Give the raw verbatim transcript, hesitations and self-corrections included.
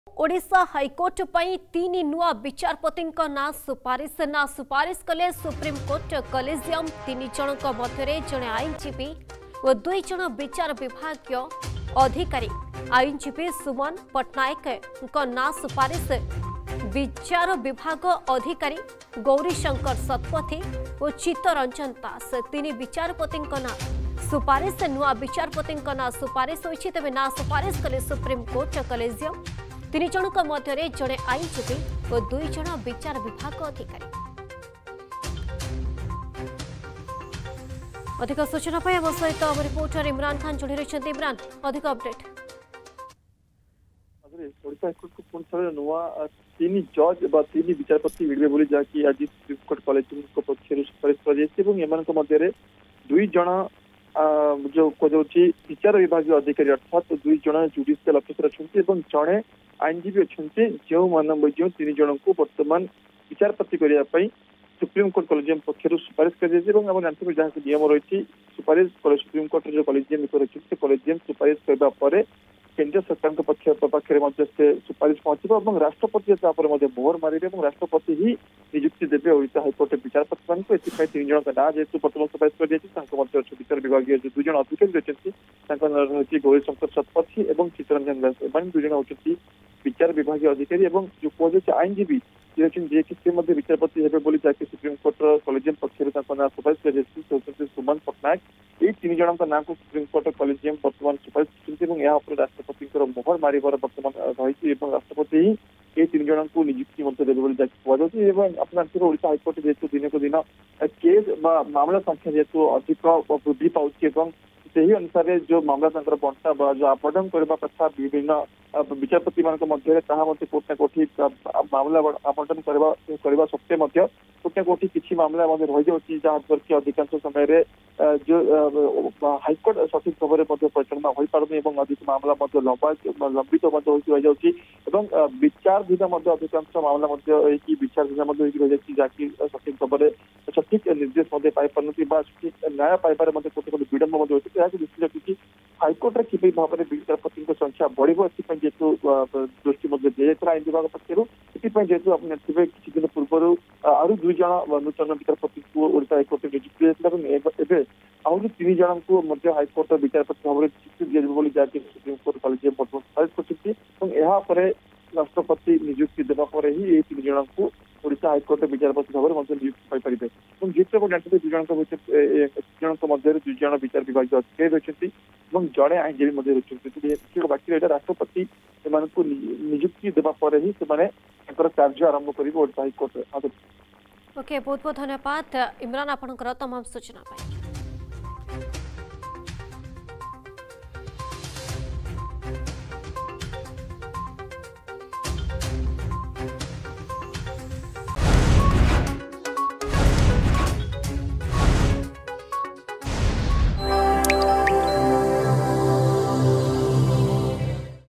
Odisha high court पर तीन नुआ विचारपति ना सुपारिश ना सुपारिश कले सुप्रीमकोर्ट कलेजियम तीन जन मध्य जड़े आईनजीवी और दुई जन विचार विभाग अधिकारी आईनजीवी सुमन पट्टनायक ना सुपारिश विचार विभाग अधिकारी गौरीशंकर शतपथी और चित्तरंजन दास तीन विचारपति ना सुपारिश नुआ विचारपति ना सुपारिश होती तेज ना सुपारिश कले सुप्रीमकोर्ट कलेजियम तीन जन मध्य जड़े आईनजीवी और दुई जन विचार विभाग अधिकारी। अधिक सूचना आम सहित रिपोर्टर इमरान खान जोड़ी रही। इमरान, अधिक अपडेट। ओडिशा हाईकोर्ट को पुणी थे नुआ तीन जज तीन विचारपति मिले बोली जहाँकि आज सुप्रीमकोर्ट कलेजियम पक्ष सुपारिश कर दुई जन जो कहुच्छी विचार विभाग अधिकारी अर्थात दुई जन जुडिशियल अफिसर अच्छा जड़े आईनजीवी अच्छा जो मान जो तीन जन को बर्तमान विचारपति करने सुप्रीमकोर्ट कलेजियम पक्ष सुपारिश कर जानते जहाँ नियम रही सुपारिश सुप्रीमकोर्ट जो कलेजियम रही कलेजियम सुपारिश करने केंद्र सरकार पक्ष पाखे से सुपारिश पहुंचो राष्ट्रपति मोहर मारे और राष्ट्रपति ही नियुक्ति देवे ओडिशा हाईकोर्ट विचारपति मान तीन जन का ना जेहतु बर्तमान सुपारिश कर विचार विभाग जो दुई जन अधिकारी रही गौरीशंकर शतपथी और चित्तरंजन दास एम दुई जन होती विचार विभाग अधिकारी और जो कहुच्छे आईनजीवी जी कि से विचारपति हे बोली जहाँकि सुप्रीमकोर्ट कलेजियम पक्ष ना सुपारिश कर सुमन पट्टनायक ये तीन जन का ना को सुप्रीमकोर्ट कलेजियम बर्तमान सुपारिश कर राष्ट्रपति मोहर मार बर्तमान रही राष्ट्रपति ही ये तीन जन को नियुक्ति देवे बोली कहुच्छे अपना ओडिशा हाईकोर्ट जेहतु दिन को दिन केस मामला संख्या जेहतु अधिक वृद्धि पाँच से ही अनुसार जो मामला बंटा जो आपटन करने कथा विभिन्न विचारपति मान कोर्ट ना कोठी मामला आपटन करने सत्वे कोर्ट ना कोठी किसी मामला रही जाऊँगी जहाँफल कि अधिकांश समय जो हाईकोर्ट सठिक भाव में परिचालना हो पारनी अधिक मामला लंबा लंबित रही जाऊँगी विचाराधीन अधिकांश मामला विचाराधीन रही जाती जहाँकि सठिक भाव में सठिक निर्देश पाई पारती सठिक न्याय पाइबार कोटी विलंब होती दृष्टि रखी हाईकोर्ट में किभली भाव में विचारपति संख्या बढ़ो जेहतु दृष्टि दिया आईन विभाग पक्ष जेहतु आपने किसी दिन पूर्व आहरी दुई जन नूतन विचारपति को ओडिशा हाईकोर्ट एवं आहरी तीन जन को हाईकोर्ट विचारपति भाव में नियुक्ति दिया जहाँकि सुप्रीमकोर्ट कलेजियम सुपारिश कर राष्ट्रपति नियुक्ति देवा ही ये तीन जन को ओडिशा हाईकोर्ट विचारपति भाव में नियुक्ति पाई जिते जानते दुई जन मध्य दुई जन विचार विभाग अधिकारी रही जड़े आईनजीवी रही बाकी रहा राष्ट्रपति को नियुक्ति देवा ही कार्य आरंभ कर ओडिशा हाईकोर्ट। ओके, बहुत बहुत धन्यवाद इमरान आपनकर तमाम सूचना।